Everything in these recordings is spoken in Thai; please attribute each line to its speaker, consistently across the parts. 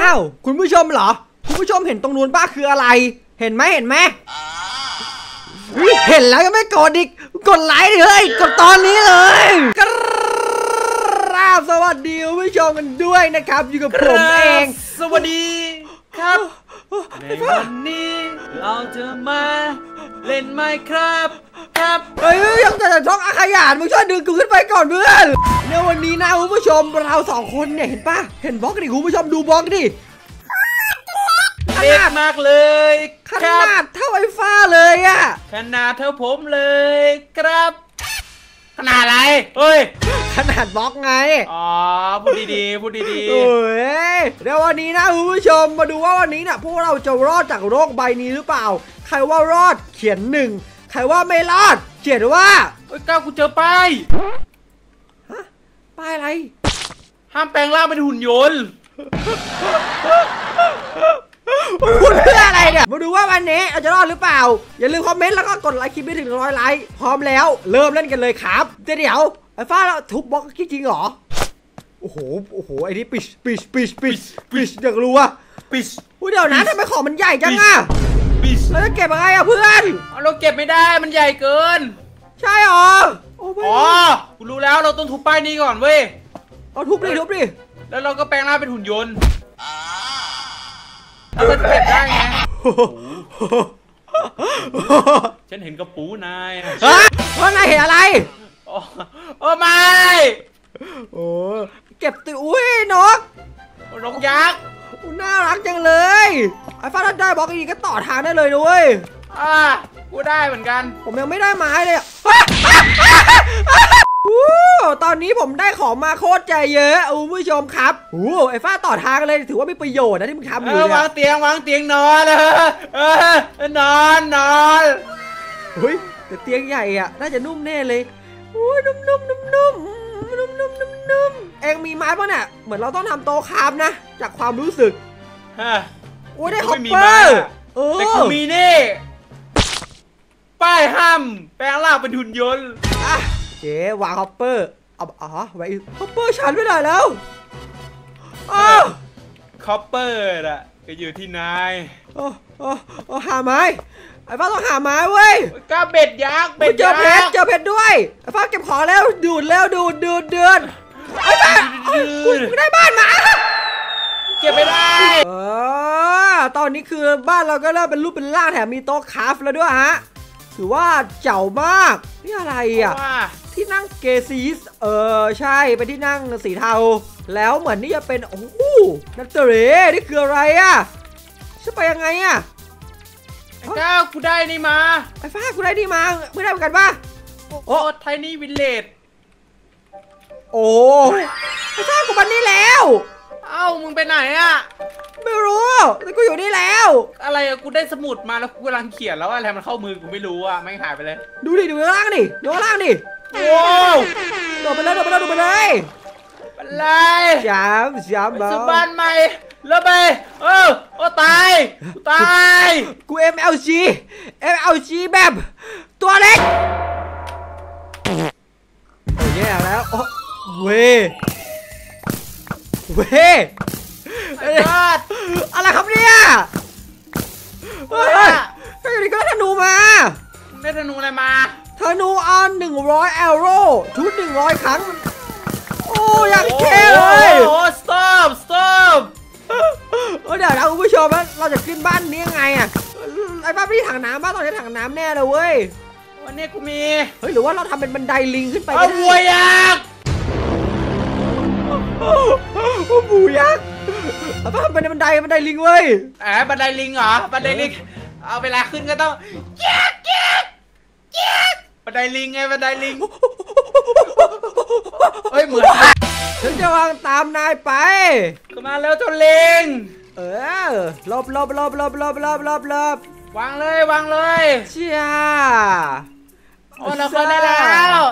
Speaker 1: าวคุณผู้ชมเหรอคุณผู้ชมเห็นตรงนู้นป้าคืออะไรเห็นไหมเห็นแล้วก็ไม่กดอีกกดไลค์เลยกดตอนนี้เลยครับสวัสดีคุณผู้ชมกันด้วยนะครับอยู่กับผมเอง
Speaker 2: สวัสดีครับในวันนี้เราจะมาเล่นไมค์ครับ
Speaker 1: ยังจะท้องอาขยานมึงช่วยดึงกูขึ้นไปก่อนเพื่อนในวันนี้นะคุณผู้ชมเราสองคนเนี่ยเห็นป่ะเห็นบล็อกดิคุณผู้ชมดูบล็อกดิ
Speaker 2: เล็กมากเลย
Speaker 1: ขนาดเท่าไอ้ฟ้าเลยอะ
Speaker 2: ขนาดเท่าผมเลยครับขนาดอะไรเฮ้ย
Speaker 1: ขนาดบล็อกไง
Speaker 2: อ๋อพูดดีๆ
Speaker 1: โอ้ยเดี๋ยววันนี้นะคุณผู้ชมมาดูว่าวันนี้เนี่ยพวกเราจะรอดจากโรคใบนี้หรือเปล่าใครว่ารอดเขียน1ใครว่าไม่รอดเขียนว่า
Speaker 2: เฮ้ยก้าวกูเจอป้าย
Speaker 1: ฮะป้ายอะไร
Speaker 2: ห้ามแปลงร่างเป็นหุ่นยนต์
Speaker 1: คุณเพื่ออะไรเนี่ยมาดูว่าวันนี้เราจะรอดหรือเปล่าอย่าลืมคอมเมนต์แล้วก็กดไลค์คลิปนี้ถึง100 ไลค์พร้อมแล้วเริ่มเล่นกันเลยครับเดี๋ยวไอ้ฟ้าเราทุบบล็อกจริงเหรอโอ้โหไอ้นี่ปิชอยากรู้ว่า
Speaker 2: ปิช
Speaker 1: เดี๋ยวนะทำไมของมันใหญ่จังอะเราจะเก็บยังไงอะเพื่อน
Speaker 2: เราเก็บไม่ได้มันใหญ่เกิน
Speaker 1: ใช่หรอ
Speaker 2: อ๋อกูรู้แล้วเราต้องทุบป้ายนี้ก่อนเว้ย
Speaker 1: เอาทุบดิ
Speaker 2: แล้วเราก็แปลงร่างเป็นหุ่นยนต์เราจะเก็บได้ไงฉันเห็นกระปูนาย
Speaker 1: ว่านายเห็นอะไร
Speaker 2: โอ้ไม่
Speaker 1: เก็บตัวอุ้ยน
Speaker 2: กยักษ์
Speaker 1: น่ารักจังเลยไอ้ฟ้าถ้าได้บล็อกอีกก็ต่อทางได้เลยด้วย
Speaker 2: กูได้เหมือนกัน
Speaker 1: ผมยังไม่ได้ไม้เลยตอนนี้ผมได้ของมาโคตรใจเยอะคุณผู้ชมครับไอ้ฟ้าต่อทางเลยถือว่ามีประโยชน์นะที่มึงทำอยู่เนี่ยว
Speaker 2: างเตียงนอนนอน
Speaker 1: เฮ้ยแต่เตียงใหญ่อ่ะน่าจะนุ่มแน่เลยนุ่มเอ็งมีไม้ป่ะเนี่ยเหมือนเราต้องทำโต๊ะคราฟนะจากความรู้สึกได้ฮอปเปอร์
Speaker 2: แต่กูมีนี่ป้ายห้ามแปลงร่างเป็นหุ่นยนต์
Speaker 1: เจ๊วางฮอปเปอร์ไว้ฮอปเปอร์ฉันไม่ได้แล้ว
Speaker 2: คอปเปอร์อะก็อยู่ที่นาย
Speaker 1: หาไม้ไอ้ฟ้าต้องหาไม้เว้ย
Speaker 2: ก็เบ็ดยักษ์
Speaker 1: เจอเพชรด้วยไอ้ฟ้าเก็บของแล้วดูดไอ้ฟ้ากูได้บ้านมา
Speaker 2: เก็บไม่ได้
Speaker 1: ตอนนี้คือบ้านเราก็เริ่มเป็นรูปเป็นร่างแถมมีโต๊ะคราฟแล้วด้วยฮะถือว่าเจ๋ามากนี่อะไรอ่ะที่นั่งเกซีสใช่เป็นที่นั่งสีเทาแล้วเหมือนนี่จะเป็นนัตเตเรนี่คืออะไรอ่ะจะไปยังไงอ่ะ
Speaker 2: ไอ้ก้ากูได้นี่มา
Speaker 1: ไอ้ฟ้ากูได้นี่มาไม่ได้เหมือนกันป่ะ
Speaker 2: ไทนี่วิลเลจ
Speaker 1: ไอ้ฟ้ากูมานี่แล้ว
Speaker 2: มึงไปไหนอ่ะ
Speaker 1: ไม่รู้แต่กูอยู่นี่แล้ว
Speaker 2: อะไรอะกูได้สมุดมาแล้วกูกำลังเขียนแล้วอะไรมันเข้ามือกูไม่รู้อ่ะไม่หายไปเลย
Speaker 1: ดูข้างล่างดิโดดไปเลย
Speaker 2: อะไร
Speaker 1: ย้ำ
Speaker 2: สุบานใหม่แล้วไปตาย
Speaker 1: กู MLG แบบตัวเล็กแย่แล้วเว้อะไรครับเนี่ยก็อยู่ดีก็ธนูมา
Speaker 2: ได้ธนูอะไรมา
Speaker 1: ธนูอัน100 แอโร่ชุด100 ครั้งอยากเท่เลย
Speaker 2: stop
Speaker 1: เดี๋ยวนะคุณผู้ชมเราจะขึ้นบ้านนี้ยังไงอ่ะไอ้บ้านไม่ได้ถังน้ำบ้านตอนนี้ถังน้ำแน่เลยเว้ย
Speaker 2: วันนี้กูมี
Speaker 1: หรือว่าเราทำเป็นบันไดลิงขึ้นไป
Speaker 2: วัวยักษ์
Speaker 1: บูยักษ์บ้านเป็นบันไดลิงเว้ย
Speaker 2: บันไดลิงเหรอบันไดลิงเอาเวลาขึ้นก็ต้องแจ๊กบันไดลิงไงบันไดลิงเหมือน
Speaker 1: ฉันจะวางตามนายไป
Speaker 2: มาแล้วเจ้าลิง
Speaker 1: ลบ
Speaker 2: วางเลย
Speaker 1: เชี่ย
Speaker 2: เราเข้าได้แล้ว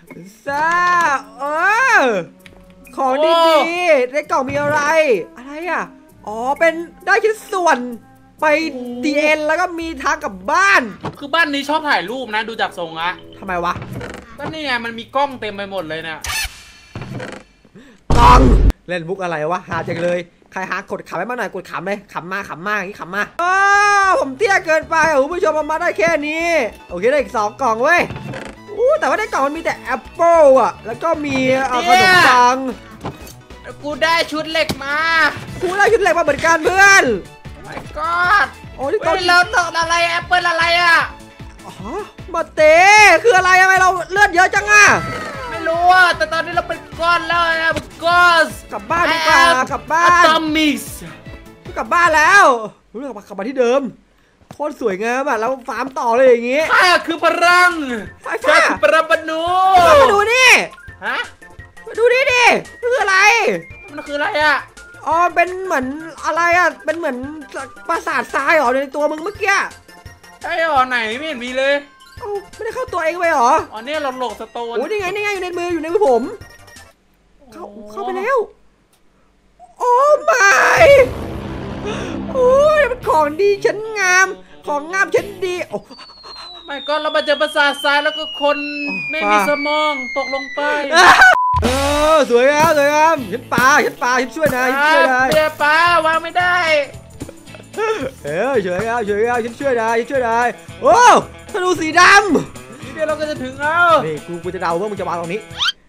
Speaker 1: ของดีในกล่องมีอะไรอ่ะเป็นได้ชิ้นส่วนไปดีเอ็นแล้วก็มีทางกลับบ้าน
Speaker 2: คือบ้านนี้ชอบถ่ายรูปนะดูจากทรงอะ
Speaker 1: ทำไมวะ
Speaker 2: ก็นี่ไงมันมีกล้องเต็มไปหมดเลยเนี่ย
Speaker 1: กล้องเล่นมุกอะไรวะหาจังเลยใครหากดขำให้มาหน่อยกดขำเลยขำมาอย่างนี้ขำมาผมเตี้ยเกินไปคุณผู้ชมมาได้แค่นี้โอเคได้อีก2 กล่องเว้ยแต่ว่าในกล่องมันมีแต่แอปเปิลอะแล้วก็มีขนมปัง
Speaker 2: กูได้ชุดเหล็กมา
Speaker 1: กูได้ชุดเหล็กมาเหมือนกันเพื่อน
Speaker 2: my god
Speaker 1: โอ้ที่ต้น
Speaker 2: เราตกอะไรแอปเปิลอะไรอะ
Speaker 1: มาเต้คืออะไรทำไมเราเลือดเยอะจังอะ
Speaker 2: ไม่รู้อะแต่ตอนนี้เราเป็นก้อนแล้วนะเป็นก้อน
Speaker 1: กลับบ้านดีกว่ากลับบ้าน
Speaker 2: อะตอมิก
Speaker 1: กลับบ้านแล้วกลับมาที่เดิมโคตรสวยงามอะแล้วฟาร์มต่อเลยอย่างงี้
Speaker 2: ข้าคือพลังข้าคือปรมาณู
Speaker 1: มาดูนี่
Speaker 2: ฮะ
Speaker 1: มาดูนี่ดิคืออะไร
Speaker 2: มันคืออะไรอะ
Speaker 1: เป็นเหมือนอะไรอะเป็นเหมือนปราสาททรายหรอในตัวมึงเมื่อกี้
Speaker 2: ใช่หรอไหนไม่เห็นมีเลย
Speaker 1: ไม่ได้เข้าตัวเองไปหรอ
Speaker 2: เนี่ยเราโหลกสโตน
Speaker 1: โอ้นี่ไงอยู่ในมือผมเข้าไปแล้วโอ้ไม่โอ้ยมันของดีชั้นงามของงามชั้นดีโอ้
Speaker 2: ไม่ก็เรามาเจอปราสาททรายแล้วก็คนไม่มีสมองตกลงไป
Speaker 1: สวยงามฉันปลาฉันช่วยนาย
Speaker 2: เบียปลาวางไม่ได้
Speaker 1: เฉยงามฉันช่วยนายโอ้ธนูสีดำ
Speaker 2: นี่เดี๋ยวเราก็จะถึงแล้ว
Speaker 1: นี่กูจะเดาว่ามึงจะวางตรงนี้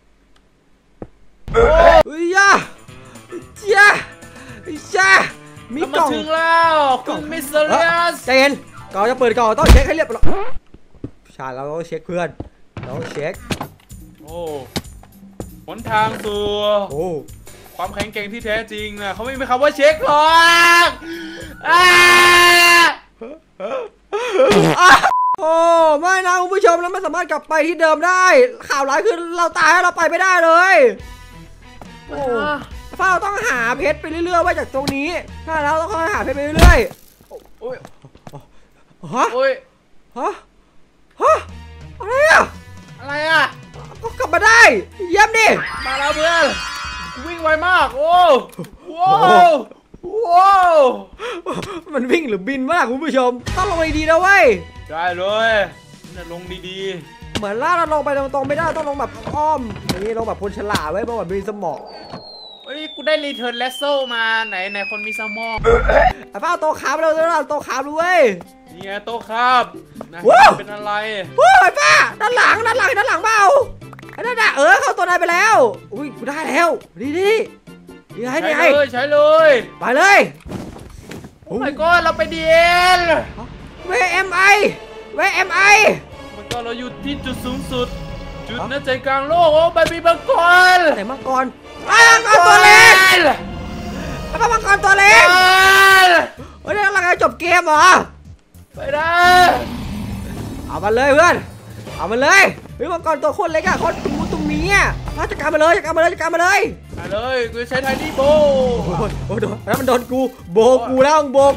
Speaker 1: จ้ามีกล่อง
Speaker 2: ถึงแล้วคุณมิสเตอร์
Speaker 1: ใจเย็นก่อนจะเปิดกล่องต้องเช็คให้เรียบร้อยใช่เราต้องเช็คเพื่อนเราต้องเช็ค
Speaker 2: หนทางสู่ความแข็งแกร่งที่แท้จริงนะเขาไม่มีคำว่าเช็คหรอก
Speaker 1: ไม่นะคุณผู้ชมแล้วไม่สามารถกลับไปที่เดิมได้ข่าวร้ายคือเราตายเราไปไม่ได้เลยฟ้าต้องหาเพชรไปเรื่อยๆว่าจากตรงนี้ถ้าเราต้องหาเพชรไปเรื่อย
Speaker 2: โอ้ยอะไรอะ
Speaker 1: ก็กลับมาได้เยี่ยมดิ
Speaker 2: มาแล้วเพื่อนวิ่งไวมากโอ้
Speaker 1: มันวิ่งหรือบินวะคุณผู้ชมต้องลงดีๆนะเว้ย
Speaker 2: ได้เลยน่าลงดี
Speaker 1: ๆเหมือนล่าเราลงไปตรงๆไม่ได้ต้องลงแบบอ้อมนี่ลงแบบพลฉลาดไว้เพราะว่ามีสมอง
Speaker 2: กูได้รีเทิร์นเลสโซมาไหนคนมีสมอง
Speaker 1: ไอ้ป้าโตขาบเราโตขาบด้วย
Speaker 2: นี่ไงโตครับเป็นอะไร
Speaker 1: ไอ้ป้าด้านหลังเปล่าไอ้นั่นน่ะเข้าตัวนายไปแล้วอุ้ยกูได้แล้วนี่
Speaker 2: ใช้เลย
Speaker 1: ไปเลย
Speaker 2: โอ้ my god เราไปดีเอล
Speaker 1: เวเอ็มไอ
Speaker 2: มันก็เราอยู่ที่จุดสูงสุดจุดน่าใจกลางโลกไปมีมังกร
Speaker 1: แต่มังกรตัวเล็กมังกรตัวเล็กนี่กำลังจะจบเกมเหรอ
Speaker 2: ไปได้
Speaker 1: เอามาเลยเพื่อนเอามาเลยมังกรตัวโคตรเล็กอะโคตรตุ้มมีอะจัดการมาเลย
Speaker 2: เลยกูใช้ไทนี่โบ
Speaker 1: แล้วมันโดนกูโบกูแล้ว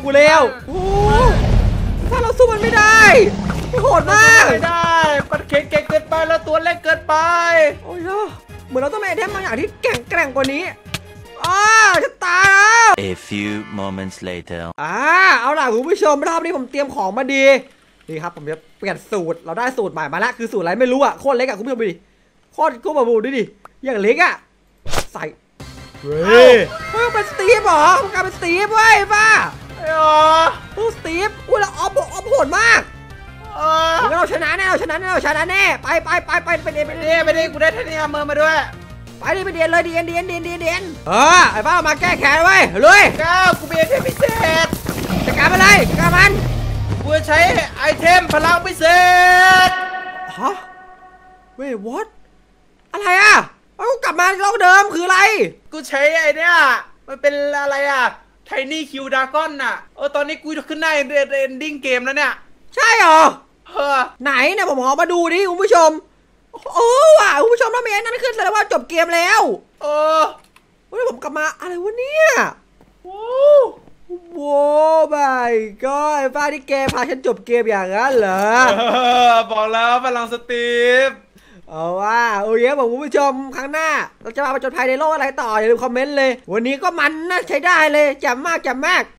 Speaker 1: ถ้าเราสู้มันไม่ได้โหดมาก
Speaker 2: ไม่ได้มันเก่งเกินไปแล้วตัวเล็กเกินไป
Speaker 1: โอ้ยเหมือนเราต้องมีไอเทมบางอย่างที่แกร่งกว่านี้จะตายแล้ว
Speaker 3: A few moments later
Speaker 1: เอาล่ะคุณผู้ชมรอบนี้ผมเตรียมของมาดีนี่ครับผมจะเปลี่ยนสูตรเราได้สูตรใหม่มาละคือสูตรอะไรไม่รู้อะโคตรเล็กอะคุณผู้ชมดูดิโคตรแบบดูดิอย่างเล็กอะใส่เป็นสตีฟเหรอมันกลายเป็นสตีฟเว้ยป้าสตีฟเราออฟโหดมากเราชนะแน่ไปเป็น
Speaker 2: กูได้เทนนิสเมอร์มาด้วย
Speaker 1: ไปดิไปเดียนเลยเดียนไอ้ป้ามาแก้แค้นไว้เลย
Speaker 2: กูมีไอเทมพิเศษ
Speaker 1: จัดการมาเลยจัดการมัน
Speaker 2: กูใช้ไอเทมพลังพิเศษ
Speaker 1: เว้ย what อะไรอะกูกลับมาโลกเดิมคืออะไร
Speaker 2: กูใช้ไอเนี้ยมันเป็นอะไรอะไทนี่คิวดากอนน่ะตอนนี้กูขึ้นได้เรนดิ้งเกมแล้วเนี่ย
Speaker 1: ใช่เหรอไหนเนี่ยผมขอมาดูดิคุณผู้ชมว่ะคุณผู้ชมถ้ามีไอ้นั่นขึ้นแสดงว่าจบเกมแล้ววันผมกลับมาอะไรวะเนี่ยโว้บายก็ไอ้ฟ้าที่แกพาฉันจบเกมอย่างนั้นเหรอ
Speaker 2: บอกแล้วพลังสตีฟ
Speaker 1: ว่าโอเคผมคุณผู้ชมครั้งหน้าเราจะมาผจญภัยในโลกอะไรต่ออย่าลืมคอมเมนต์เลยวันนี้ก็มันนะใช้ได้เลยแจ่มมาก